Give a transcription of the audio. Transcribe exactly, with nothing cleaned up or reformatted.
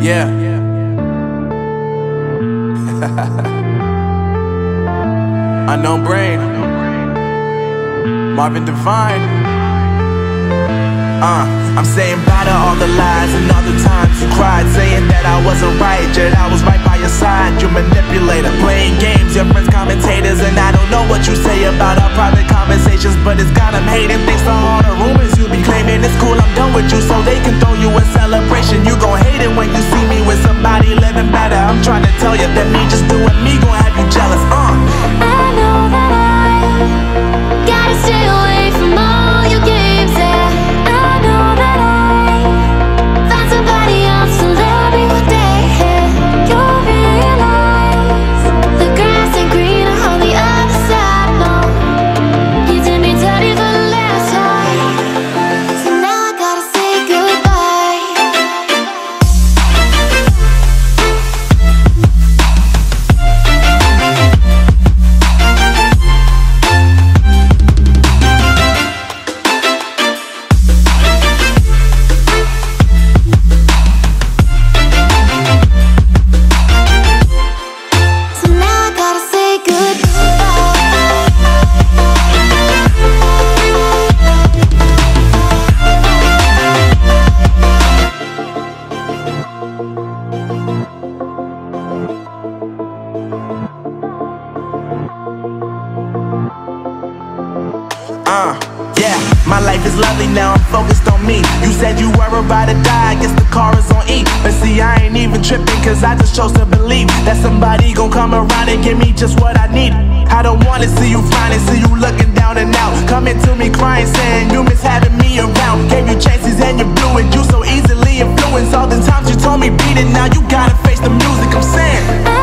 Yeah. Unknown Brain, Marvin Divine. Uh, I'm saying bye to all the lies and all the times you cried, saying that I wasn't right, yet I was right by your side. You manipulator, playing games, your friends commentators, and I don't know what you say about our private conversations, but it's got them hating. Thanks to all the rumors you be claiming. It's cool, I'm done with you, so they can throw you a celebration. You gon' hate it when you see me with somebody living better. I'm trying to tell you that me just doing me gon' have you jealous. Uh. I know that I gotta stay away from all your games, yeah. I know that I find somebody else to love me one day, yeah. You'll realize the grass ain't greener on the other side, no. You did me dirty for the last time, so now I gotta say goodbye. So now I gotta say Uh, yeah, my life is lovely now, I'm focused on me. You said you were about to die, I guess the car is on E. But see, I ain't even tripping, cause I just chose to believe that somebody gon' come around and give me just what I need. I don't wanna see you finding, see you looking down and out, coming to me crying, saying you miss having me around. Gave you chances and you blew it, you so easily influenced. All the times you told me beat it, now you gotta face the music. I'm saying